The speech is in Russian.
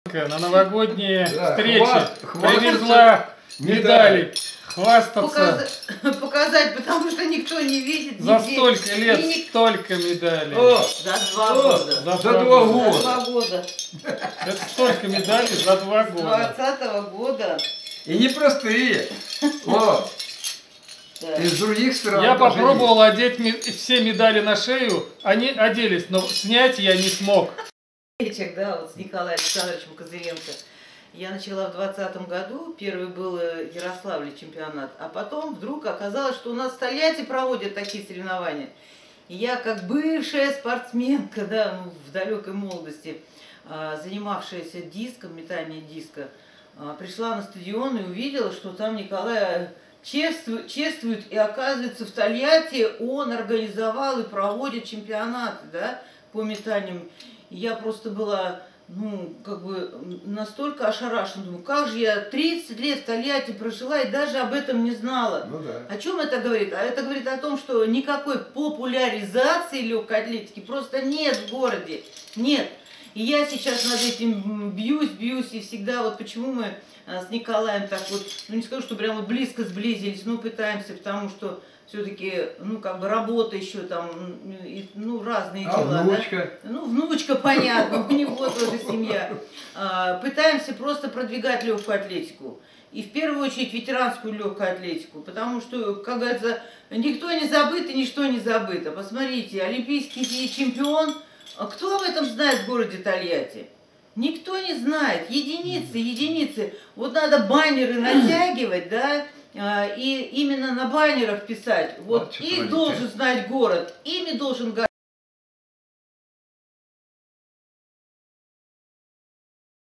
На новогодние встречи хвастаться привезла медали. Хвастаться. Показать, потому что никто не видит. За столько лет столько медалей. За 2 года. За 2 года. За 2 года. Это столько медалей за 2 года. С 20-го года. И непростые. Вот. Да. Из других стран. Я попробовал одеть все медали на шею, они оделись, но снять я не смог. Да, вот с Николаем Александровичем Козыренко. Я начала в 2020 году, первый был в Ярославле чемпионат, а потом вдруг оказалось, что у нас в Тольятти проводят такие соревнования. И я, как бывшая спортсменка, да, в далекой молодости, занимавшаяся диском, метанием диска, пришла на стадион и увидела, что там Николай чествует, и оказывается в Тольятти он организовал и проводит чемпионаты, да, по метанию. И я просто была, ну, как бы настолько ошарашена, думаю, как же я 30 лет в Тольятти прожила и даже об этом не знала. Ну, да. О чем это говорит? А это говорит о том, что никакой популяризации легкой атлетики просто нет в городе, нет. И я сейчас над этим бьюсь, и всегда, вот почему мы с Николаем так вот, ну не скажу, что прям вот близко сблизились, но пытаемся, потому что все-таки, ну как бы работа еще там, ну разные дела. Внучка? Да? Ну внучка, понятно, у него тоже семья. Пытаемся просто продвигать легкую атлетику. И в первую очередь ветеранскую легкую атлетику, потому что, как говорится, никто не забыт и ничто не забыто. Посмотрите, олимпийский чемпион, кто об этом знает в городе Тольятти? Никто не знает, единицы. Вот надо баннеры натягивать, да, и именно на баннерах писать. Вот их должен знать город, ими должен город.